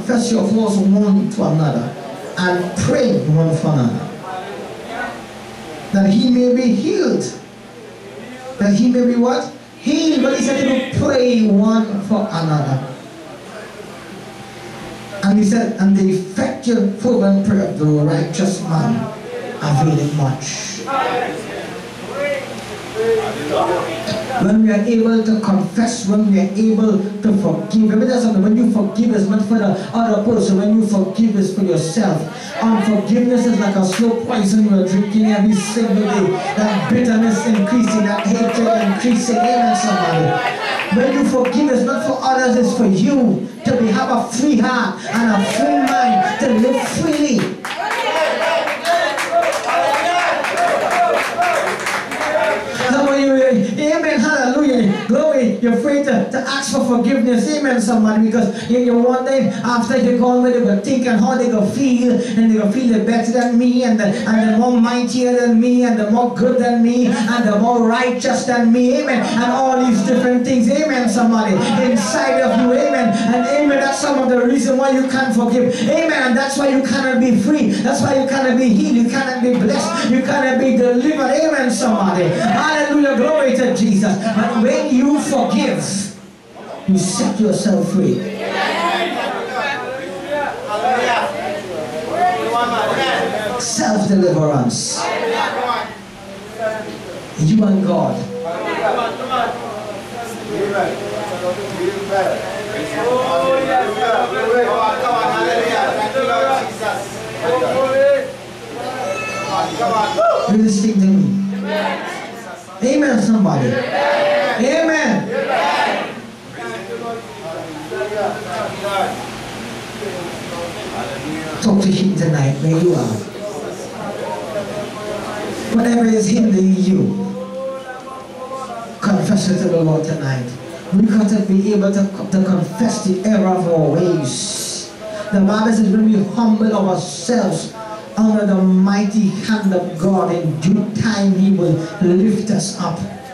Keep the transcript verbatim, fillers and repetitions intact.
confess your faults one to another and pray one for another, that he may be healed. That he may be what? Healed. But he said to pray one for another. And he said, and the effectual fervent prayer of the righteous man availeth much. When we are able to confess, when we are able to forgive, let me tell you something, when you forgive, it's not for the other person. When you forgive, it's for yourself. Unforgiveness is like a slow poison you are drinking every single day. That bitterness increasing, that hatred increasing. Amen, somebody. When you forgive, it's not for others, it's for you to be, have a free heart and a free mind to live freely. Amen, hallelujah, glory. You're afraid to, to ask for forgiveness, amen, somebody, because you're wondering after they go on where they go think and how they go feel, and they go feel they're better than me, and, the, and they're more mightier than me, and they're more good than me, and they're more righteous than me, amen, and all these different things, amen, somebody, inside of you, amen, and amen, that's some of the reason why you can't forgive, amen, and that's why you cannot be free, that's why you cannot be healed, you cannot be blessed, you cannot be delivered, amen, somebody, hallelujah, glory to Jesus. But when you forgive, you set yourself free. Self-deliverance. You and God. You listen to me. Amen, somebody. Amen. Amen. Talk to him tonight where you are. Whatever is hindering you, confess it to the Lord tonight. We got to be able to, to confess the error of our ways. The Bible says when we humble ourselves under the mighty hand of God, in due time he will lift us up.